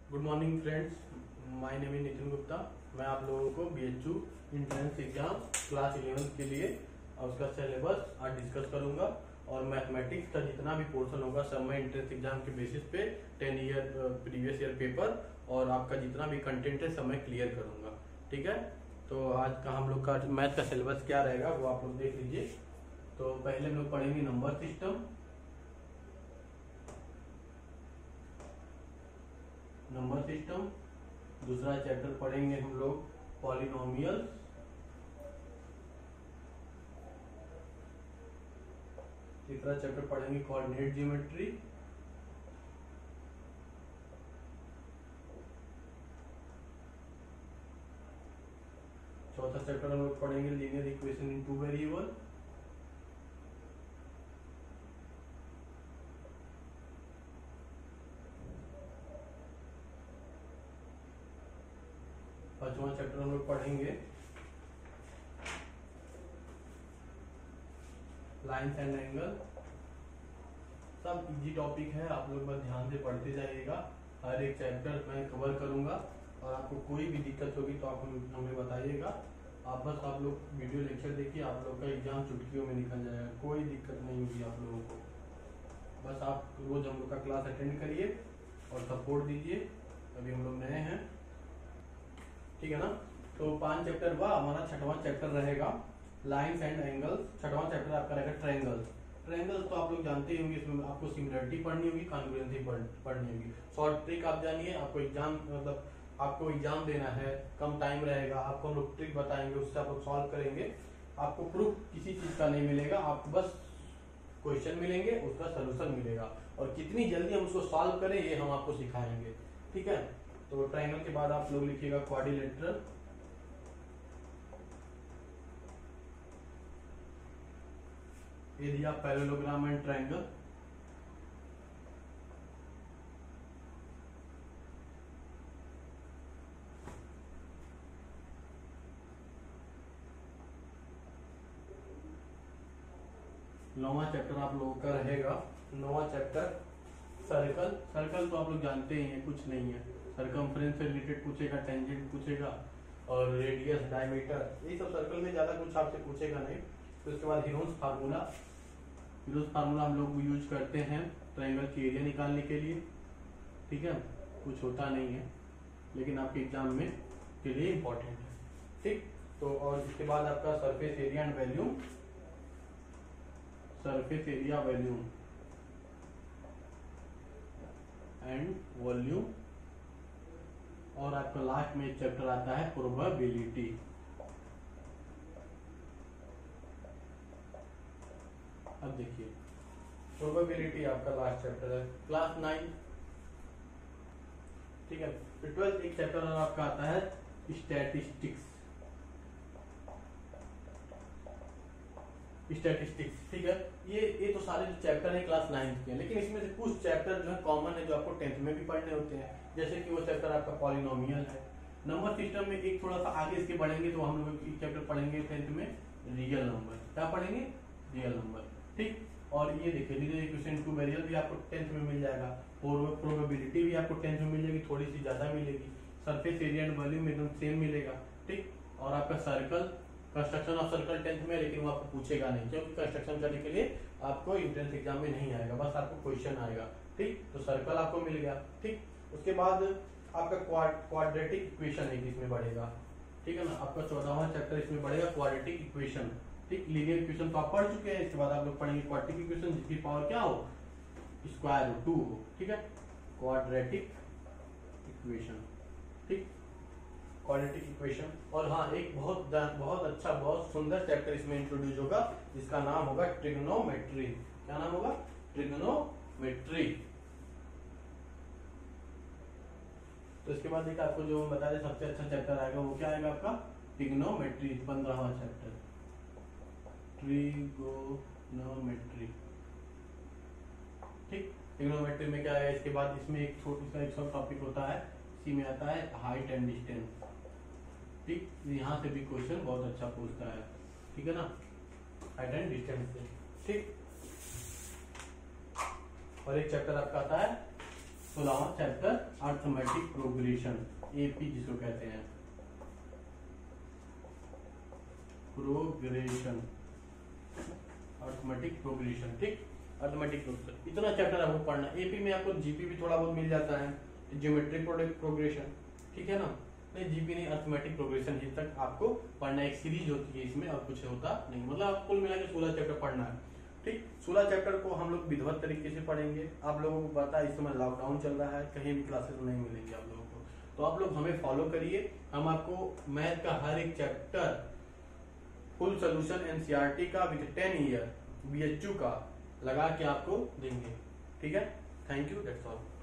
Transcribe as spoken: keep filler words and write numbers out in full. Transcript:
Good morning friends, my name is Nitin Gupta. मैं आप लोगों को BHU entrance exam class eleventh के लिए और उसका सिलेबस आज डिस्कस करूंगा और मैथमेटिक्स का जितना भी पोर्शन होगा सब मैं इंट्रेंस एग्जाम के बेसिस पे ten year previous year paper और आपका जितना भी कंटेंट है सब मैं क्लियर करूंगा। ठीक है, तो आज का हम लोग का मैथ का सिलेबस क्या रहेगा वो आप लोग देख लीजिए। तो पहले हम लोग पढ़ेंगे नंबर सिस्टम, नंबर सिस्टम। दूसरा चैप्टर पढ़ेंगे हम लोग पॉलिनोमियल्स। तीसरा चैप्टर पढ़ेंगे कोऑर्डिनेट ज्योमेट्री। चौथा चैप्टर हम लोग पढ़ेंगे linear equation in two variable. पांचवा चैप्टर हम लोग पढ़ेंगे लाइन्स एंड एंगल। सब इजी टॉपिक है, आप लोग बस ध्यान से पढ़ते जाइएगा। हर एक चैप्टर मैं कवर करूंगा और आपको कोई भी दिक्कत होगी तो आप हमें बताइएगा। आप बस आप लोग वीडियो लेक्चर देखिए, आप लोग का एग्जाम चुटकियों में निकल जाएगा, कोई दिक्कत नहीं होगी आप लोगों को। बस आप रोज हम लोग का क्लास अटेंड करिए और सपोर्ट दीजिए। अभी हम लोग नए हैं, ठीक है ना। तो पांच चैप्टर हुआ, हमारा छठवां चैप्टर रहेगा लाइन्स एंड एंगल्स। छठवां चैप्टर आपका रहेगा ट्रायंगल्स। ट्रायंगल्स तो आप लोग जानते ही होंगे, इसमें आपको सिमिलरिटी पढ़नी होगी, कॉन्ग्रुएंसी पढ़नी होगी। शॉर्ट ट्रिक आप जानिए, आपको एग्जाम मतलब आपको एग्जाम देना है, कम टाइम रहेगा, आपको हम लोग ट्रिक बताएंगे, उससे आप लोग सॉल्व करेंगे। आपको प्रूफ किसी चीज का नहीं मिलेगा, आपको बस क्वेश्चन मिलेंगे, उसका सोल्यूशन मिलेगा और कितनी जल्दी हम उसको सॉल्व करें ये हम आपको सिखाएंगे। ठीक है, तो ट्रायंगल के बाद आप लोग लिखिएगा क्वाड्रिलेटरल। ये दिया पैरेललोग्राम एंड ट्रायंगल। नौवां चैप्टर आप लोगों का रहेगा, नौवां चैप्टर सर्कल। सर्कल तो आप लोग जानते ही हैं, कुछ नहीं है, सर्कमफ्रेंस से रिलेटेड पूछेगा, टेंजेंट पूछेगा और रेडियस, डायमीटर, ये सब सर्कल में ज्यादा कुछ आपसे पूछेगा नहीं। तो उसके बाद हीरोन्स फार्मूला। हीरोन्स फार्मूला हम लोग यूज करते हैं ट्रायंगल की एरिया निकालने के लिए। ठीक है, कुछ होता नहीं है लेकिन आपके एग्जाम में के लिए इंपॉर्टेंट है। ठीक, तो और इसके बाद आपका surface area and volume. Surface area volume and volume. और आपका लास्ट में एक चैप्टर आता है प्रोबेबिलिटी। अब देखिए प्रोबेबिलिटी आपका लास्ट चैप्टर है, क्लास नाइन। ठीक है, फिर ट्वेल्थ एक चैप्टर आपका आता है स्टैटिस्टिक्स। स्टैटिस्टिक्स, ठीक है। ये ये तो सारे जो चैप्टर है क्लास नाइन्थ के हैं, लेकिन इसमें से कुछ चैप्टर जो है कॉमन है, जो आपको टेंथ में भी पढ़ने होते हैं। जैसे कि वो चैप्टर आपका पॉलिनोमियल है। नंबर सिस्टम में एक थोड़ा सा आगे इसके बढ़ेंगे तो हम लोग एक चैप्टर पढ़ेंगे टेंथ में, रियल नंबर। क्या पढ़ेंगे? Real number. ठीक, और ये देखिए लीनियर इक्वेशन टू वेरिएबल भी आपको टेंथ में मिल जाएगा। प्रोबेबिलिटी भी आपको टेंथ में मिल जाएगी, थोड़ी सी ज्यादा मिलेगी। सरफेस एरिया एंड वॉल्यूम एकदम सेम मिलेगा। ठीक, और आपका circle, construction of circle tenth में, लेकिन वो आपको पूछेगा नहीं क्योंकि कंस्ट्रक्शन करने के लिए आपको एंट्रेंस एग्जाम में नहीं आएगा, बस आपको क्वेश्चन आएगा। ठीक, तो सर्कल आपको मिल गया। ठीक, उसके बाद आपका क्वाड्रेटिक इक्वेशन एक इसमें बढ़ेगा। ठीक है ना, आपका चौदहवां चैप्टर इसमें बढ़ेगा क्वाड्रेटिक इक्वेशन। ठीक, लीनियर इक्वेशन तो आप पढ़ चुके हैं, इसके बाद आप लोग पढ़ेंगे क्वाड्रेटिक इक्वेशन जिसकी पावर क्या हो, स्क्वायर हो, टू हो। ठीक है, क्वाड्रेटिक इक्वेशन। ठीक, क्वाड्रेटिक इक्वेशन। और हाँ, एक बहुत बहुत अच्छा बहुत सुंदर चैप्टर इसमें इंट्रोड्यूस होगा जिसका नाम होगा ट्रिग्नोमेट्री। क्या नाम होगा? ट्रिग्नोमेट्री। तो इसके बाद देखिए आपको जो बता दें सबसे अच्छा चैप्टर आएगा वो क्या आएगा आपका? ट्रिग्नोमेट्री, पंद्रहवां चैप्टर ट्रिगोनोमेट्री। ठीक, ट्रिग्नोमेट्री में क्या है, इसके बाद इसमें एक छोटा एक सब टॉपिक होता है, इसी में आता है हाइट एंड डिस्टेंस। ठीक, यहाँ से भी क्वेश्चन बहुत अच्छा पूछता है। ठीक है ना, हाइट एंड डिस्टेंस से। ठीक, और एक चैप्टर आपका आता है सोलहवां चैप्टर अर्थमेटिक प्रोग्रेशन, एपी जिसको कहते हैं, प्रोग्रेशन, अर्थमेटिक प्रोग्रेशन, ठीक, अर्थमेटिक प्रोग्रेशन, इतना चैप्टर आपको पढ़ना। एपी में आपको जीपी भी थोड़ा बहुत मिल जाता है, ज्योमेट्रिक प्रोग्रेशन, ठीक है ना, नहीं जीपी नहीं, अर्थमेटिक प्रोग्रेशन ही तक आपको पढ़ना। एक सीरीज होती है इसमें, और कुछ होता नहीं, मतलब कुल मिला के सोलह चैप्टर पढ़ना है, ठीक। सोलह चैप्टर को हम लोग विधिवत तरीके से पढ़ेंगे। आप लोगों को पता है इस समय लॉकडाउन चल रहा है, कहीं भी क्लासेस नहीं मिलेंगे आप लोगों को, तो आप लोग हमें फॉलो करिए। हम आपको मैथ का हर एक चैप्टर फुल सोल्यूशन एनसीईआरटी का विद टेन ईयर बीएचयू का लगा के आपको देंगे, ठीक है। Thank you, that's all.